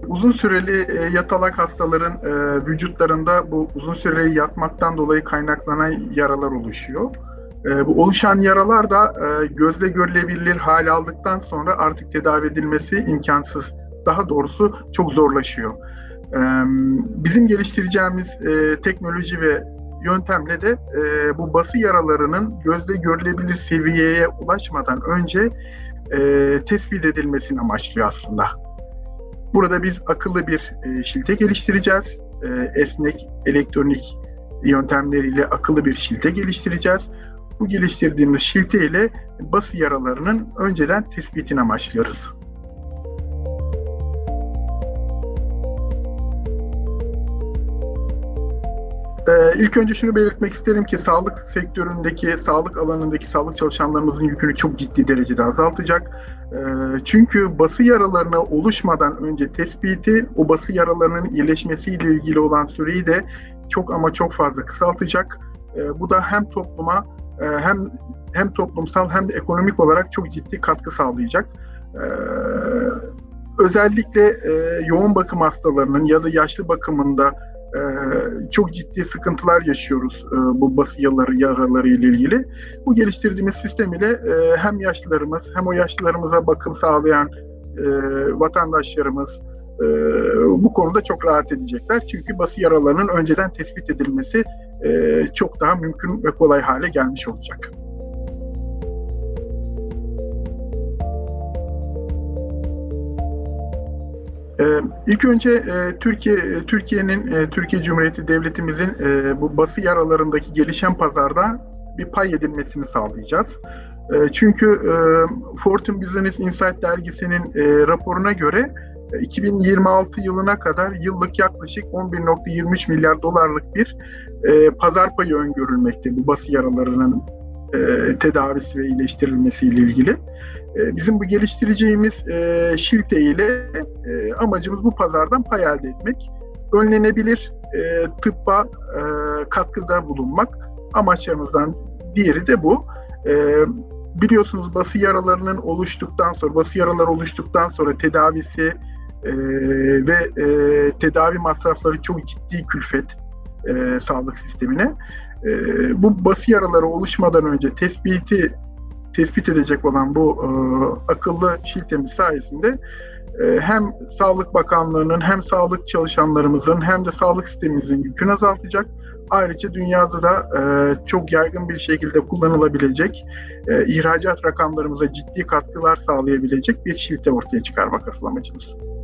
Uzun süreli yatalak hastaların vücutlarında bu uzun süreli yatmaktan dolayı kaynaklanan yaralar oluşuyor. Bu oluşan yaralar da gözle görülebilir hal aldıktan sonra artık tedavi edilmesi imkansız. Daha doğrusu çok zorlaşıyor. Bizim geliştireceğimiz teknoloji ve yöntemle de bu bası yaralarının gözle görülebilir seviyeye ulaşmadan önce tespit edilmesini amaçlıyor aslında. Burada biz akıllı bir şilte geliştireceğiz. Esnek elektronik yöntemleriyle akıllı bir şilte geliştireceğiz. Bu geliştirdiğimiz şilte ile bası yaralarının önceden tespitini amaçlıyoruz. İlk önce şunu belirtmek isterim ki sağlık sektöründeki, sağlık alanındaki sağlık çalışanlarımızın yükünü çok ciddi derecede azaltacak. Çünkü bası yaralarına oluşmadan önce tespiti, o bası yaralarının iyileşmesiyle ilgili olan süreyi de çok ama çok fazla kısaltacak. Bu da hem topluma hem toplumsal hem de ekonomik olarak çok ciddi katkı sağlayacak. Özellikle yoğun bakım hastalarının ya da yaşlı bakımında çok ciddi sıkıntılar yaşıyoruz bu bası yaraları ile ilgili. Bu geliştirdiğimiz sistem ile hem yaşlılarımız hem o yaşlılarımıza bakım sağlayan vatandaşlarımız bu konuda çok rahat edecekler. Çünkü bası yaralarının önceden tespit edilmesi çok daha mümkün ve kolay hale gelmiş olacak. İlk önce Türkiye Cumhuriyeti Devletimizin bu bası yaralarındaki gelişen pazarda bir pay edinmesini sağlayacağız. Çünkü Fortune Business Insight dergisinin raporuna göre 2026 yılına kadar yıllık yaklaşık 11,23 milyar dolarlık bir pazar payı öngörülmekte bu bası yaralarının tedavisi ve iyileştirilmesiyle ilgili. Bizim bu geliştireceğimiz şilte ile amacımız bu pazardan pay elde etmek. Önlenebilir tıbba katkıda bulunmak amaçlarımızdan diğeri de bu. Biliyorsunuz bası yaraları oluştuktan sonra tedavisi ve tedavi masrafları çok ciddi külfet sağlık sistemine. Bu bası yaraları oluşmadan önce tespit edecek olan bu akıllı şiltemiz sayesinde hem Sağlık Bakanlığı'nın hem sağlık çalışanlarımızın hem de sağlık sistemimizin yükünü azaltacak. Ayrıca dünyada da çok yaygın bir şekilde kullanılabilecek, ihracat rakamlarımıza ciddi katkılar sağlayabilecek bir şilte ortaya çıkarmak asıl amacımız.